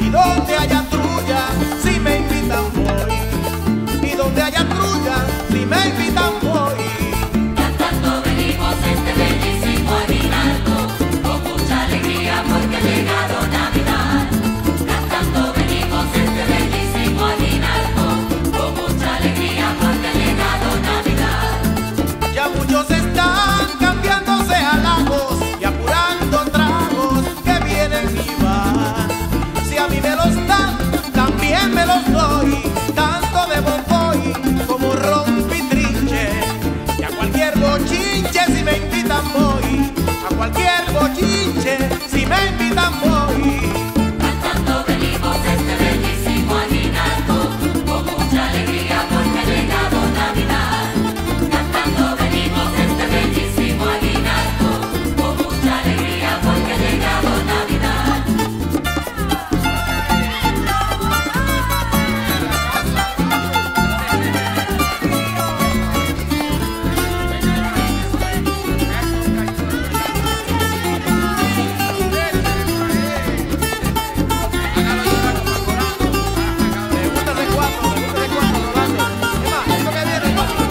Y donde haya trulla, si me invitan voy. Y donde haya trulla, si me invitan voy. Cantando venimos este bellísimo aguinaldo, con mucha alegría porque ha llegado Navidad. Cantando venimos este bellísimo aguinaldo, con mucha alegría porque ha llegado Navidad. Ya muchos están cambiándose halagos y apurando tragos que vienen y van. Si a mí me los dan, también me los doy, tanto de bomboy como rompitrinche. Y a cualquier bochinche si me invitan voy, a cualquier bochinche si me invitan voy. Cantando venimos este bellísimo aguinaldo, con mucha alegría porque ha llegado Navidad. Cantando venimos este bellísimo aguinaldo, con mucha alegría porque ha llegado Navidad. Me gusta ese cuatro, Rolando. ¿Qué más? Esto que viene, papi.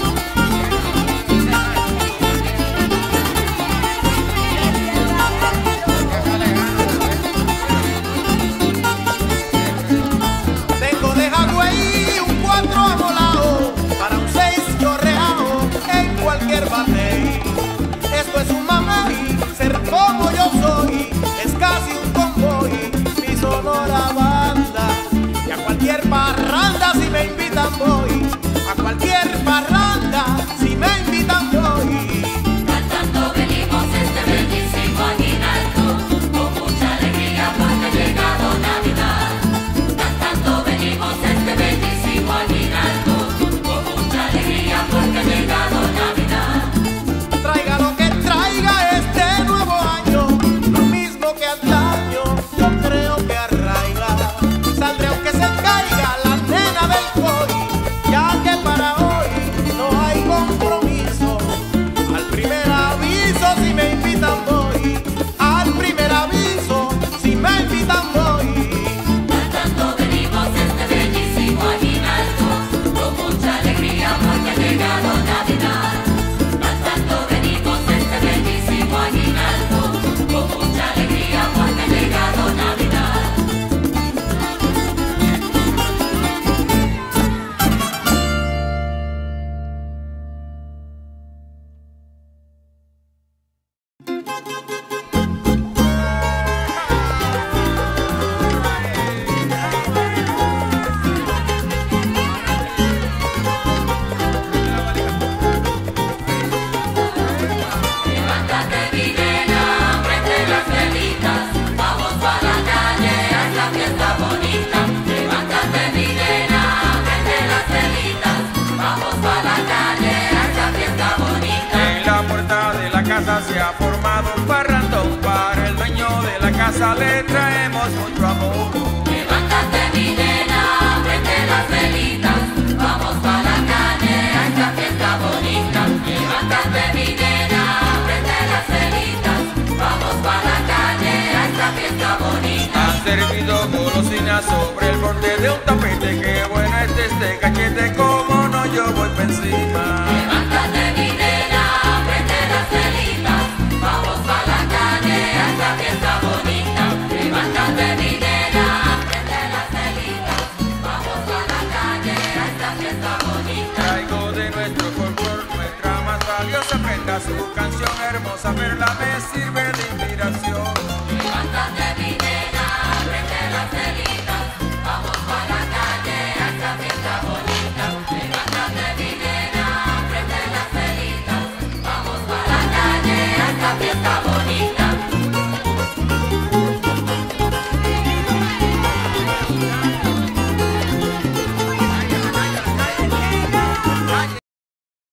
Tengo de Hawái un 4 amolao, para un 6 chorreao en cualquier batey. Esto es un mamey, ser como yo soy, es casi un convoy, mi sonora banda. Y a cualquier parranda si me invitan voy, a cualquier parranda si me invitan voy. Cantando venimos este bellísimo aguinaldo, con mucha alegría porque ha llegado Navidad. Cantando venimos este bellísimo aguinaldo, con mucha alegría porque ha llegado Navidad. Traiga lo que traiga este nuevo año, lo mismo que antaño, yo creo que arraiga. Saldré aunque se caiga la nena del COI, ya que para hoy no hay compromiso. Al primer aviso si me invitan voy, al primer aviso si me invitan voy. Cantando venimos este bellísimo aguinaldo, con mucha alegría porque ha llegado Navidad. Cantando venimos este bellísimo aguinaldo, con mucha alegría porque ha llegado Navidad. Levántate mi nena, prende las velitas, vamos pa' la calle a esta fiesta bonita. Levántate mi nena, prende las velitas, vamos pa' la calle a esta fiesta bonita. En la puerta de la casa se ha formado un parrandón. Para el dueño de la casa le traemos mucho amor. Levántate mi nena, prende las velitas, vamos pa' la calle a esta fiesta bonita. Levántate mi nena, prende las velitas, vamos pa' la calle a esta fiesta bonita. Han servido golosinas sobre el borde de un tapete. Qué bueno es este cachete, como no yo voy pa' encima. Levántate mi nena, prende las velitas, vamos pa' la calle a esta fiesta bonita. Levántate mi nena, prende las velitas, vamos pa' la calle a esta fiesta bonita. Traigo de nuestro folclor nuestra más valiosa prenda, su canción hermosa, verla me sirve